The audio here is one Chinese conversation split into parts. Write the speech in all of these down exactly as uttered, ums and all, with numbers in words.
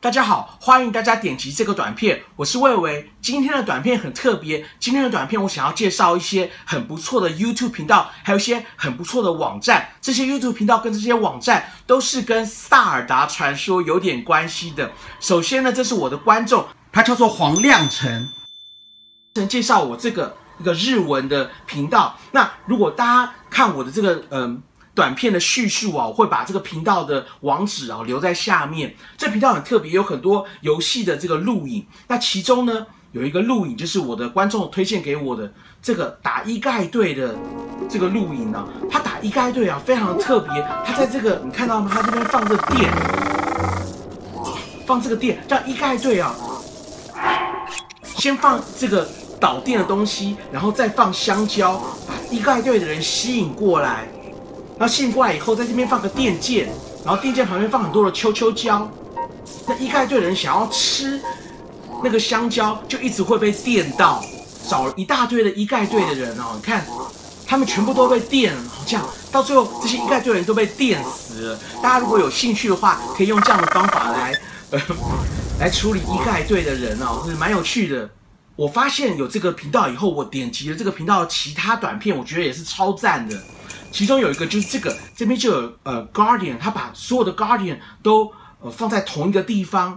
大家好，欢迎大家点击这个短片，我是魏维。今天的短片很特别，今天的短片我想要介绍一些很不错的 YouTube 频道，还有一些很不错的网站。这些 YouTube 频道跟这些网站都是跟萨尔达传说有点关系的。首先呢，这是我的观众，他叫做黄亮成，介绍我这个一个日文的频道。那如果大家看我的这个嗯。短片的叙述啊，我会把这个频道的网址啊留在下面。这频道很特别，有很多游戏的这个录影。那其中呢，有一个录影就是我的观众推荐给我的这个打一概队的这个录影呢。他打一概队啊，非常的特别。他在这个你看到吗？他这边放这个电，放这个电，让一概队啊，先放这个导电的东西，然后再放香蕉，把一概队的人吸引过来。然后吸引过来以后，在这边放个电键，然后电键旁边放很多的秋秋椒。那一概队的人想要吃那个香蕉，就一直会被电到。找了一大堆的一概队的人哦，你看他们全部都被电了，这样到最后这些一概队的人都被电死了。大家如果有兴趣的话，可以用这样的方法来呃来处理一概队的人哦，是蛮有趣的。我发现有这个频道以后，我点击了这个频道的其他短片，我觉得也是超赞的。其中有一个就是这个，这边就有呃 Guardian， 他把所有的 Guardian 都呃放在同一个地方，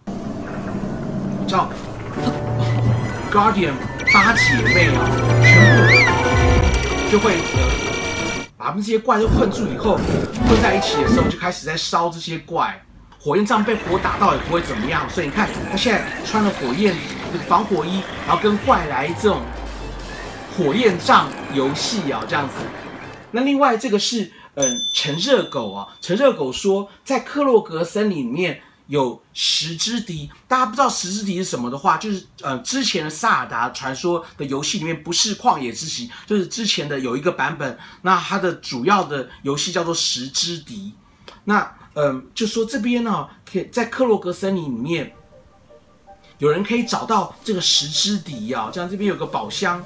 叫 Guardian 八姐妹啊，全部就会呃把他们这些怪都困住以后，混在一起的时候就开始在烧这些怪。火焰杖被火打到也不会怎么样，所以你看他现在穿了火焰防火衣，然后跟怪来这种火焰杖游戏啊，这样子。那另外这个是嗯陈热狗啊，陈热狗说在克洛格森里面有十之敌，大家不知道十之敌是什么的话，就是呃之前的萨尔达传说的游戏里面不是旷野之息，就是之前的有一个版本，那它的主要的游戏叫做十之敌。那嗯就说这边呢，可以在克洛格森里面有人可以找到这个十之敌啊，这样这边有个宝箱。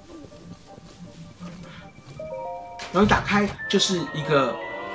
然后打开就是一个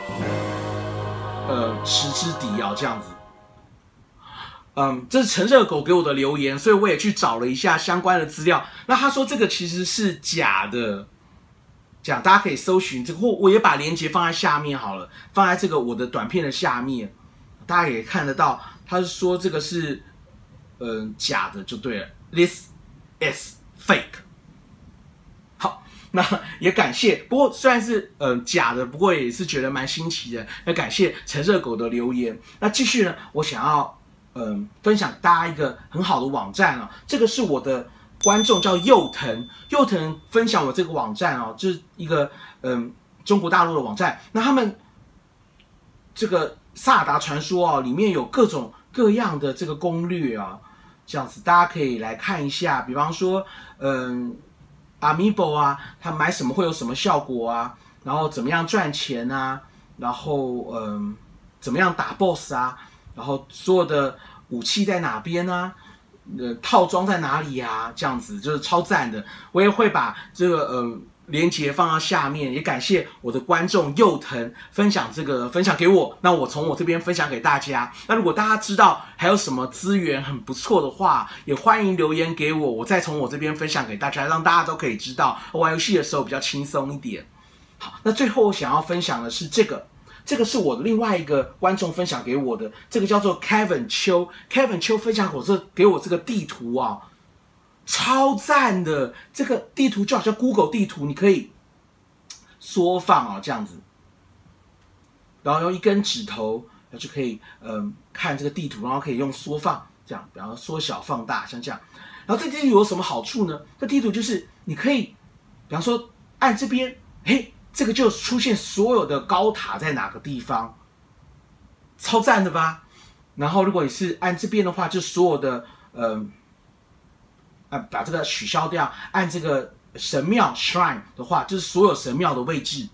呃十之敌啊，这样子。嗯，这是陈热狗给我的留言，所以我也去找了一下相关的资料。那他说这个其实是假的，这样大家可以搜寻这个，或我也把链接放在下面好了，放在这个我的短片的下面，大家也看得到。他是说这个是嗯、呃、假的就对了 ，This is fake。那也感谢，不过虽然是呃假的，不过也是觉得蛮新奇的。那感谢陈热狗的留言。那继续呢，我想要嗯、呃、分享大家一个很好的网站啊，这个是我的观众叫佑腾，佑腾分享我这个网站哦，就是一个嗯、呃、中国大陆的网站。那他们这个萨尔达传说哦，里面有各种各样的这个攻略啊，这样子大家可以来看一下。比方说嗯。呃Amiibo 啊，他买什么会有什么效果啊？然后怎么样赚钱啊？然后嗯、呃，怎么样打 boss 啊？然后所有的武器在哪边啊？呃，套装在哪里啊？这样子就是超赞的。我也会把这个呃连结放到下面，也感谢我的观众佑腾分享这个分享给我，那我从我这边分享给大家。那如果大家知道还有什么资源很不错的话，也欢迎留言给我，我再从我这边分享给大家，让大家都可以知道玩游戏的时候比较轻松一点。好，那最后我想要分享的是这个，这个是我的另外一个观众分享给我的，这个叫做 Kevin 邱 ，Kevin 邱分享给我这给我这个地图啊。超赞的，这个地图就好像 Google 地图，你可以缩放哦，这样子，然后用一根指头就可以嗯、呃、看这个地图，然后可以用缩放这样，然后缩小放大像这样。然后这地图有什么好处呢？这地图就是你可以，比方说按这边，嘿，这个就出现所有的高塔在哪个地方，超赞的吧？然后如果你是按这边的话，就所有的呃。把这个取消掉，按这个神庙 shrine 的话，就是所有神庙的位置。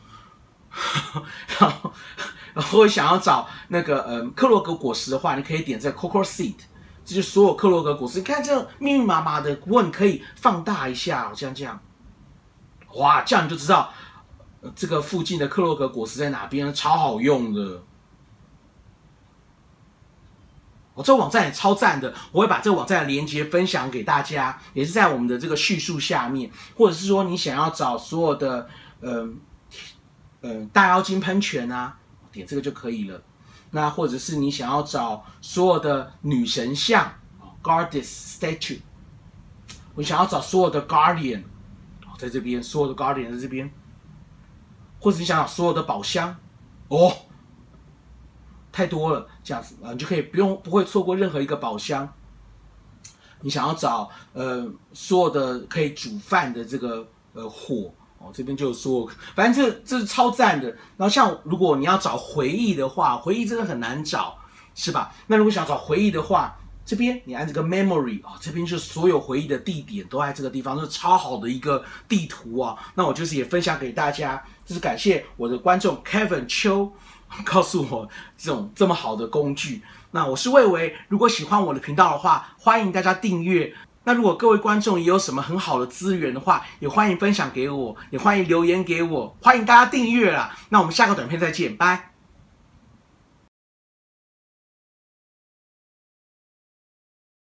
然后，然后想要找那个呃克洛格果实的话，你可以点这个 Coco Seed， 这就是所有克洛格果实。你看这密密麻麻的，不过你可以放大一下，像这样，哇，这样你就知道、呃、这个附近的克洛格果实在哪边，超好用的。 哦，这个网站也超赞的，我会把这个网站的连接分享给大家，也是在我们的这个叙述下面，或者是说你想要找所有的呃呃大妖精喷泉啊，点这个就可以了。那或者是你想要找所有的女神像 ，Goddess Statue， 我想要找所有的 Guardian， 在这边，所有的 Guardian 在这边，或者你想找所有的宝箱，哦。太多了，这样子啊，你就可以不用不会错过任何一个宝箱。你想要找呃所有的可以煮饭的这个呃火哦，这边就有所有，反正这这是超赞的。然后像如果你要找回忆的话，回忆真的很难找，是吧？那如果想找回忆的话，这边你按这个 memory 哦，这边就所有回忆的地点都在这个地方，这是超好的一个地图啊。那我就是也分享给大家，就是感谢我的观众 Kevin 邱。告诉我这种这么好的工具，那我是魏维。如果喜欢我的频道的话，欢迎大家订阅。那如果各位观众也有什么很好的资源的话，也欢迎分享给我，也欢迎留言给我，欢迎大家订阅啦。那我们下个短片再见，拜。